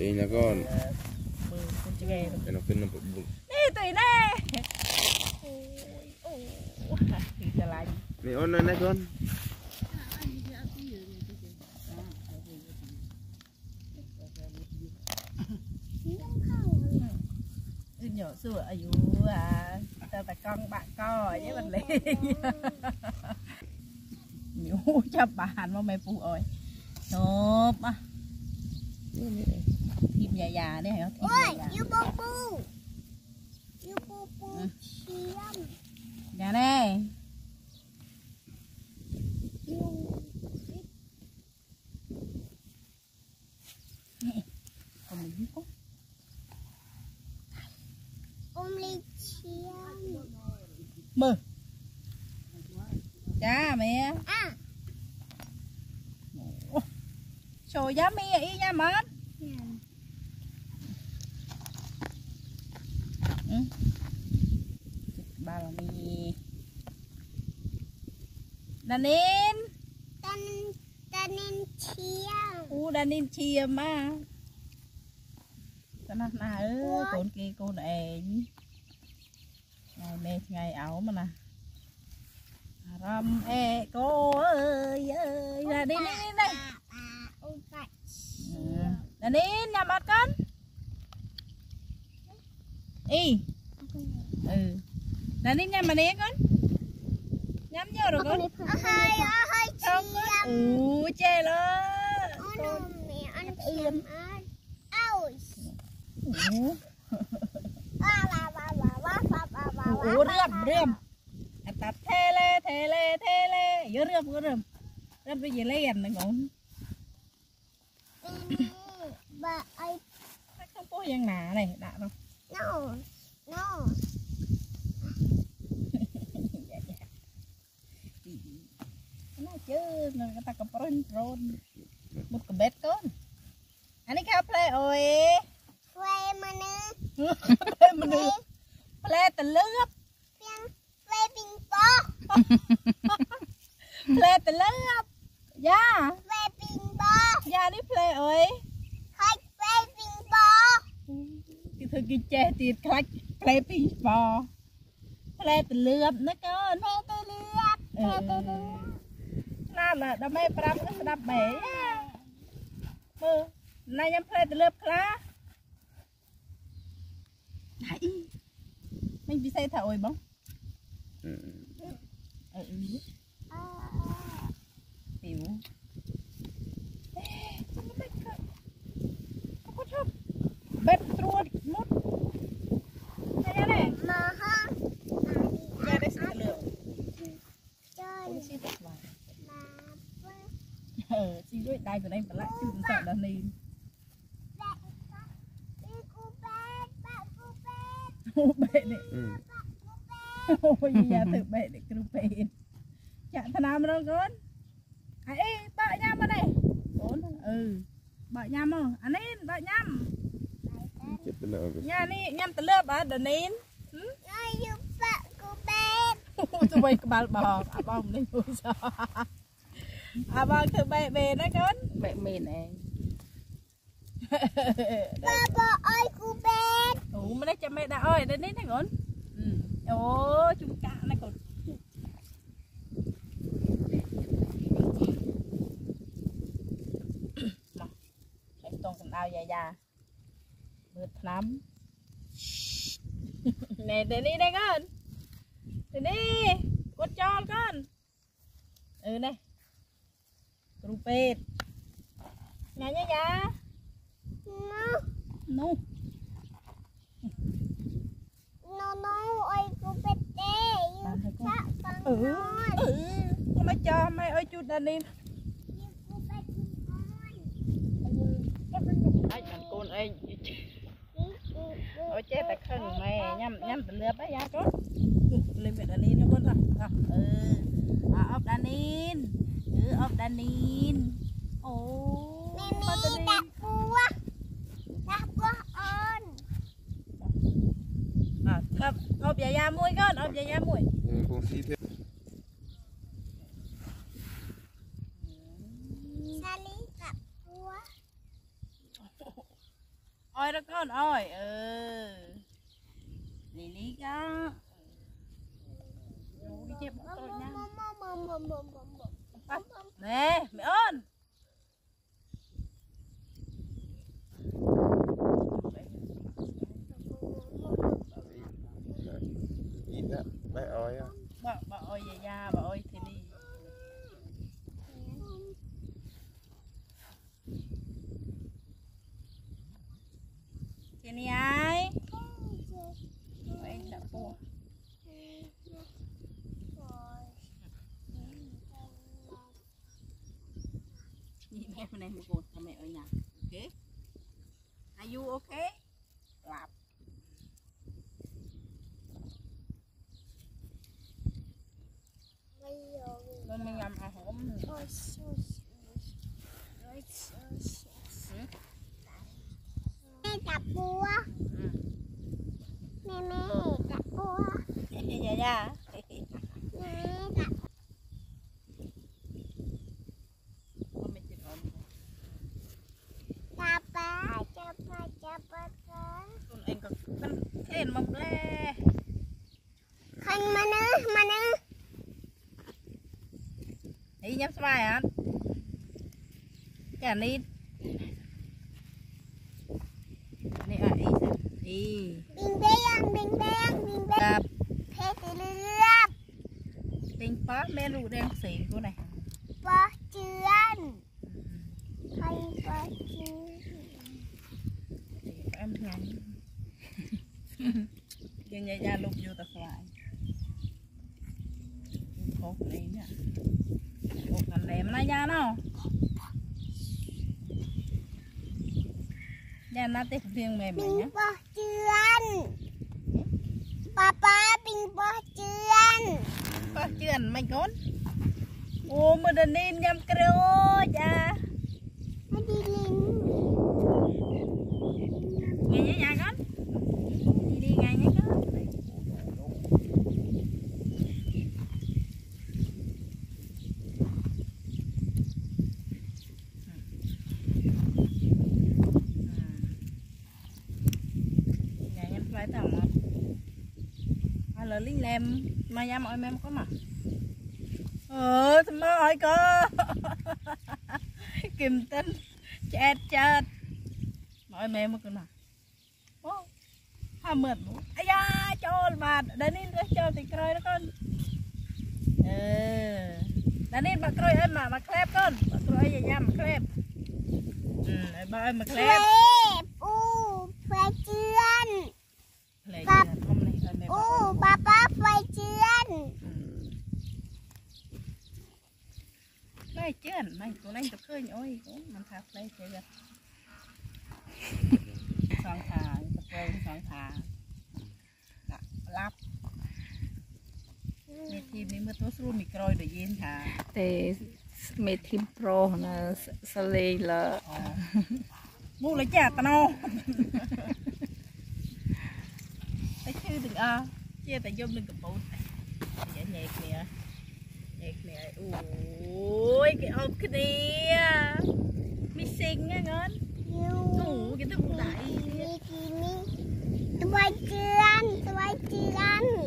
đây nha con cái nóขึ้นnó bụng nè tụi nè thìจะlại này ôn này con nhỏ xưa ở dù tao tại con bạn co với mình liền nhiều cho bạn mà mày phụ ơi nộp á thịt già đấy hả ôi yêu bu bu chiêm nhà này còn mình không ly chiêm mơ cha mẹ rồi giá mẹ ý nha mất ba là mì Danin Danin chiêm Danin chiêm á cho nó con kia con này ngày mẹ ngày ảo mà nè râm cô ơi là đi đi đây là đi nhà mặt con y là đi nhà mà nè con nhắm vô rồi con hơi chiêm chê lo mẹ ăn chiêm rơm tập thê lê vô rơm bây giờ lấy này còn bà ấy không có dân nà này đã đâu no nó chứ người ta có rôn một cái bếp con anh ấy khao play ơi play mà nữa play từ lớp play ping pong play từ lớp dạ play ping pong dạ đi play ơi hay play ping pong cái thứ kia che tiệt khách play ping pong play từ lớp nó con play từ lớp nào là đam mê pram nó sẽ đập bể này nhắm play từ lớp khá đấy mình bị say thở ơi bông tiểu bếp truột mút này này mà ha ra đây xin llượng chơi xin thật vào xin đôi tay của anh phải lại chứ không sợ đàn đi bệ này ôi nhà thử bệ để cứ bệ chả thằng nào mà đâu con ấy bợ nhâm ở đây bợ nhâm không anh ấy bợ nhâm nhà này nhâm từ lớp à đần nín tụi bay bà bò bông đi sao bông thử bệ bề đó con bệ mền này bà ơi cô bé mà đây cho mẹ đã ơi đến đấy này con chúng cả này còn cái tông cầm ao già mượt lắm nè để đi đây con để đi con cho con này rupet nhà no ơi cô bé mày cho mày ơi chú Danin con ơi ôi chết tại khăn mày nhắm từ lướt đấy nha con lên mẹ Danin nó con rồi ốc Danin ốc Danin mimi đặt cua ơn ốp dạ mui con ốp dạ mui con xí thế Sally gặp cua oi đó con oi lì lì cá đủ cái chép tôi nha nè mẹ ơn ít á bé oi á bà ơi già bà ơi thì đi cái này ai anh đã mua nhìn em này một cột mẹ ở nhà ok are you okay lạp nên mình làm hổm mẹจับบัวแม่จับบัว dạ dạ แม่จับ mình chỉ ổn จับปลาจับปลาจับปลา con anh còn khen mông le คันมาเนื้อมาเนื้อ đi nhắm vai hả cái này này à đi đi บิงเบี้ยงบิงเบี้ยงบิงเบี้ยง gặp เพชรเลือบ tinh phá mẹ lụ đen xỉ cô này ปลาเจือนใครปลาเจือน em ngắn nhưng nhà gia lục vô tập lại cột này nè cột làm đẹp nó ra nó ra nó tiếp riêng mềm บิ này ง nhá ปลาเจือนป้าบิงปลาเจือน có chuyện mày con ô mà đền nên nhâm kêu cha ไม่ดีลิง nghe nhá nhà con đi đi nghe nhá con nhà nhâm phải tao mà hay là lính lem mà nhâm ơi em có mà thầm mơ ơi cơ kìm tinh chết chết mọi mẹ mà con nào ô ha mượt ai da cho mà đến đi cho thì coi đó con đến đi mà coi em mà khép con mà coi vậy nha mà khép ba em mà เพล khép ปูไฟเจือน này hôm nay em mẹ ปูป้าไฟเจือน đây chứ mày tụi anh tập khơi ôi mình thạp đây chơi rồi xoắn thả tập khơi xoắn thả lắp mẹทีมนี้มาตัวสู้มีกรอยเดี๋ยวเย็นค่ะแต่เมทิมโปรนะสเลละมูเลยจ้าตะโนไอ้ชื่อถึงเจี๊ยแต่ยมหนึ่งกับปูนอย่าแหกเนี่ยโอ้ยcái ôm cái đi mi xinh á ngân ยู ngủ cái tụi đại มีกี่มีตัวเจือน